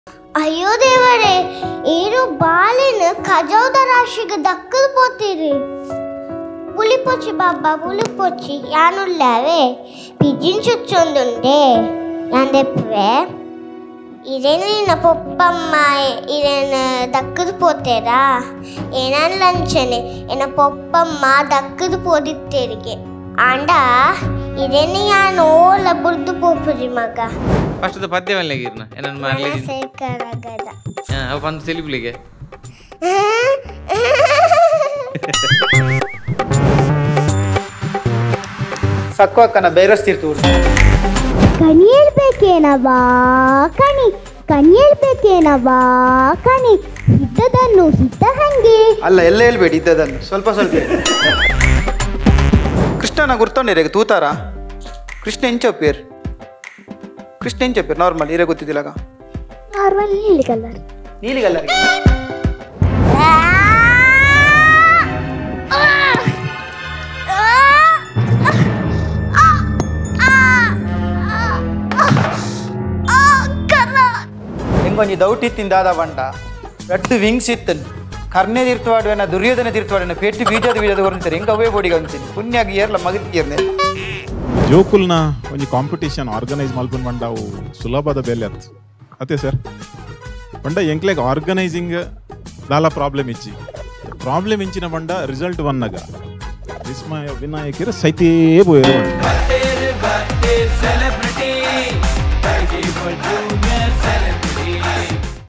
ಅಯ್ಯೋ ದೇವರೇ, ಏನು ಬಾಲಿನ ಖಜೌದ ರಾಶಿಗೆ ದಕ್ಕಲು ಪೋತೀರಿ. పులిపొచ్చి బాబా పులిపొచ్చి యానుల్లావే పిజించొచ్చుండుండే యాందెప్పువే ఇదేను నిన్న పొప్పమ్మ ఇదేను దక్కుదు పోతేరా ఏనాను లంచನೆ ಎನ್ನ ಪೊಪ್ಪಮ್ಮ ದಕ್ಕದು ಪೋದಿತ್ತೇರಿಗೆ ಆಂಡ ಇದೇನು ಯಾನು ಓಲ ಬುರ್ದು ಪೋಪುಜಿ ಮಗ ಫಸ್ಟ್ ಪದ್ಯವಲ್ಲಿಗಿರ್ನ ಏನನ್ ಮಾಡ್ಲಿ ಸೇಕರಗದ ಅವ ಬಂದು ಸಿಲಿಬ್ಲಿಗೆ ಸಕ್ವಕ್ಕನ ಬೈರಸ್ತಿರ್ತು ಕಣಿ ಹೇಳ್ಬೇಕೇನವಾ ಕಣಿ ಹೇಳ್ಬೇಕೇನವಾ ಕಣಿ ಇದ್ದದನ್ನು ಇದ್ದ ಹಂಗೆ ಅಲ್ಲ ಎಲ್ಲ ಹೇಳ್ಬೇಡಿ ಇದ್ದದನ್ನು ಸ್ವಲ್ಪ ಸ್ವಲ್ಪ ಕೃಷ್ಣನ ಗುರ್ತೊಂಡಿರ ತೂತಾರ ಕೃಷ್ಣ ಎಂಚಪ್ಪೇರ್ ನಾರ್ಮಲ್ ಇರೇ ಗೊತ್ತಿದ್ದಿಲ್ಲ ನಾರ್ಮಲ್ ನೀಲಿ ಕಲರ್ ಹೆಂಗೊಂಜಿ ದೌಟ್ ಇತ್ತಿಂದಾದ ಬಂಟ ರಟ್ಟು ವಿಂಗ್ಸ್ ಇತ್ತನ್ ಕರ್ಣೆ ತೀರ್ಥವಾಡುವನ ದುರ್ಯೋಧನ ತೀರ್ಥವಾಡುವನ ಪೇಟಿ ಬೀಜದ ಹೊರತಾರೆ ಹೆಂಗೆ ಅವೇ ಬೋಡಿಗೆ ಅಂತೀನಿ ಪುಣ್ಯಾಗಿ ಏರ್ಲ ಮಗತ್ತಿರ್ನೆ ಜೋಕುಲ್ನ ಒಂಜಿ ಕಾಂಪಿಟೇಷನ್ ಆರ್ಗನೈಸ್ ಮಲ್ಪನ್ ಬಂಡ ಅವು ಸುಲಭದ ಬೆಲೆ ಅತ್ತು ಅದೇ ಸರ್ ಬಂಡ ಎಂಕ್ಲೆಗ್ ಆರ್ಗನೈಸಿಂಗ್ ದಾಲ ಪ್ರಾಬ್ಲಮ್ ಇಂಚಿನ ಬಂಡ ರಿಸಲ್ಟ್ ಬನ್ನಗ ವಿಸ್ಮಯ ವಿನಾಯಕರ ಸೈತೇ ಬೋಯರು